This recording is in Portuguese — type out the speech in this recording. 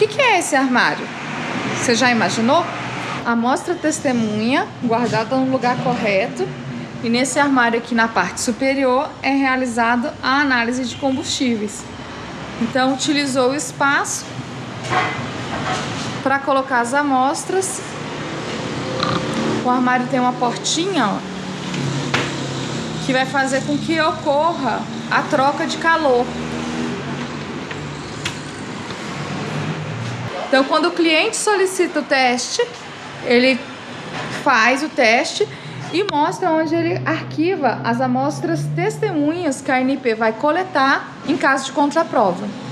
que é esse armário? Você já imaginou? Amostra testemunha guardada no lugar correto, e nesse armário aqui na parte superior é realizada a análise de combustíveis. Então utilizou o espaço para colocar as amostras. O armário tem uma portinha, ó, que vai fazer com que ocorra a troca de calor. Então, quando o cliente solicita o teste, ele faz o teste e mostra onde ele arquiva as amostras testemunhas que a ANP vai coletar em caso de contraprova.